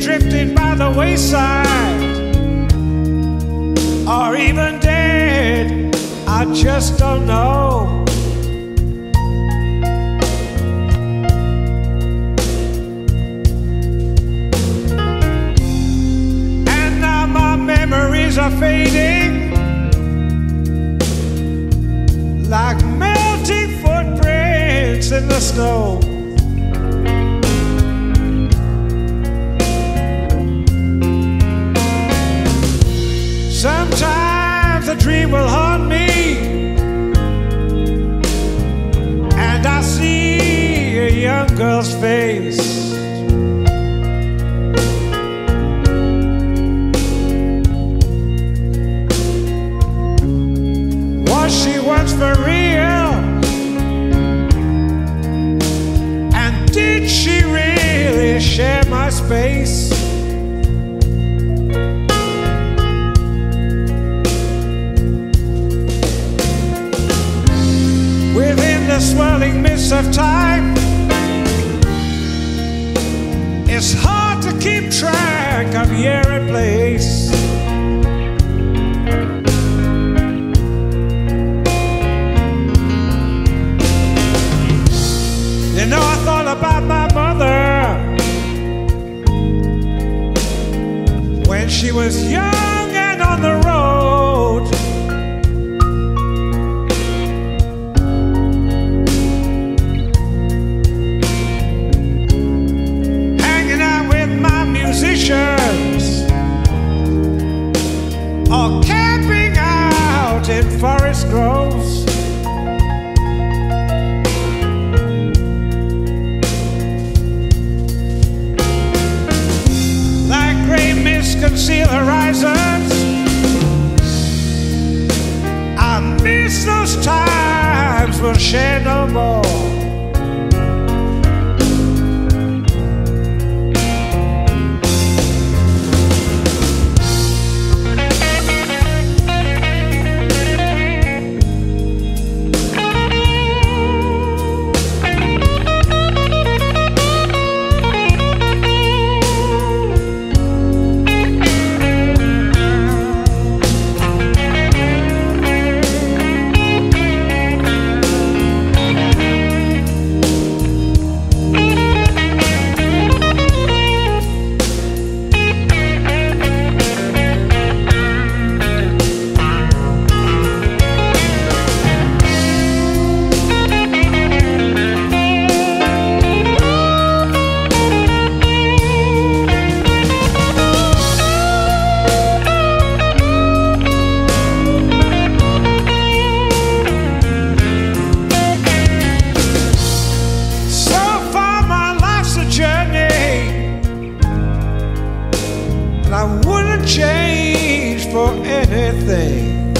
drifting by the wayside, or even dead, I just don't know. And now my memories are fading like melting footprints in the snow. Sometimes a dream will haunt me, and I see a young girl's face. Was she once for real? And did she really share my space? Within the swirling mist of time, it's hard to keep track of year and place. You know, I thought about my mother when she was young and on the road. Musicians, or camping out in forest groves. Like gray mist conceal horizons, I miss those times we'll share no more. I wouldn't change for anything.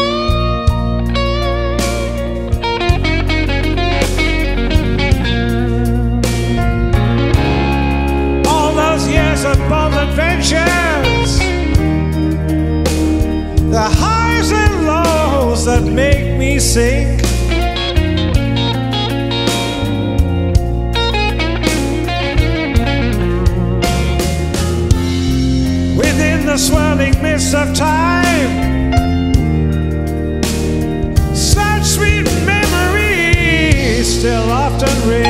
All those years of bold adventures, the highs and lows that make me sing. Within the swirling mist of time, such sweet memories still often ring.